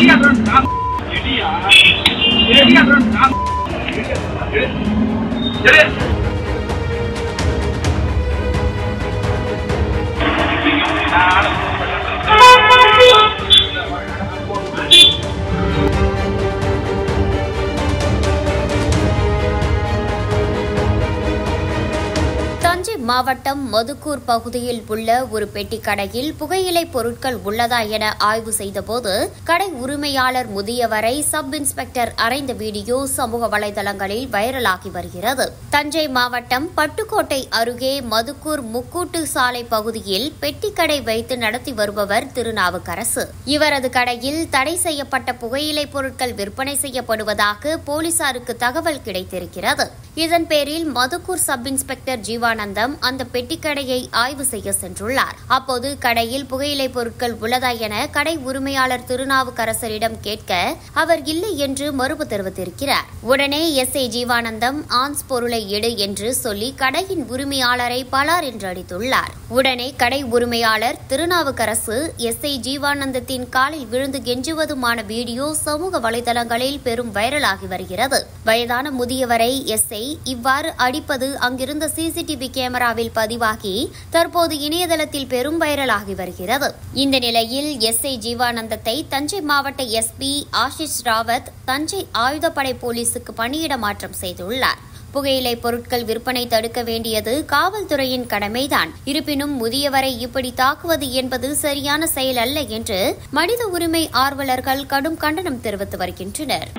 தஞ்சை மாவட்டம் மதுக்கூர் பகுதியில் உள்ள ஒரு பெட்டி கடையில் புகையிலை பொருட்கள் உள்ளதா என ஆய்வு செய்தபோது கடை உரிமையாளர் முதியவரை சப் இன்ஸ்பெக்டர் அறைந்த வீடியோ சமூக வலைதளங்களில் வைரலாகி வருகிறது. தஞ்சை மாவட்டம் பட்டுக்கோட்டை அருகே மதுக்கூர் முக்கூட்டு சாலை பகுதியில் பெட்டி கடை வைத்து நடத்தி வருபவர் திருநாவுக்கரசு. இவரது கடையில் தடை செய்யப்பட்ட புகையிலை பொருட்கள் விற்பனை செய்யப்படுவதாக போலீசாருக்கு தகவல் கிடைத்திருக்கிறது. இதன் பேரில் மதுக்கூர் சப் இன்ஸ்பெக்டர் ஜீவானந்தம் அந்த பெட்டிக்கடையை ஆய்வு செய்ய சென்றுள்ளார். அப்போது கடையில் புகையிலை பொருட்கள் உள்ளதா என கடை உரிமையாளர் திருநாவுக்கரசரிடம் கேட்க அவர் இல்லை என்று மறுப்பு தெரிவித்திருக்கிறார். உடனே எஸ்ஐ ஜீவானந்தம் ஆன்ஸ் பொருளை எடு என்று சொல்லி கடையின் உரிமையாளரை பலார் என்று அடித்துள்ளார். உடனே கடை உரிமையாளர் திருநாவுக்கரசு எஸ்ஐ ஜீவானந்தத்தின் காலில் விழுந்து கெஞ்சுவதுமான வீடியோ சமூக வலைதளங்களில் பெரும் வைரலாகி வருகிறது. வயதான முதியவரை எஸ்ஐ இவ்வாறு அடிப்பது அங்கிருந்த சிசிடிவி கேமராவில் பதிவாகி தற்போது இணையதளத்தில் பெரும் வைரலாகி வருகிறது. இந்த நிலையில் எஸ்ஐ ஜீவானந்தத்தை தஞ்சை மாவட்ட எஸ்பி ஆஷிஷ் ராவத் தஞ்சை ஆயுதப்படை போலீசுக்கு பணியிட மாற்றம் செய்துள்ளார். புகையிலை பொருட்கள் விற்பனை தடுக்க வேண்டியது காவல்துறையின் கடமைதான். இருப்பினும் முதியவரை இப்படி தாக்குவது என்பது சரியான செயல் அல்ல என்று மனித உரிமை ஆர்வலர்கள் கடும் கண்டனம் தெரிவித்து வருகின்றனர்.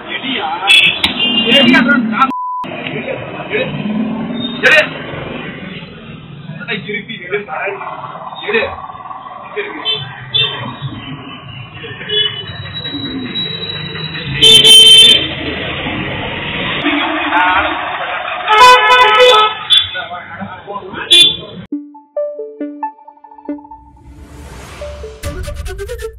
Thank you.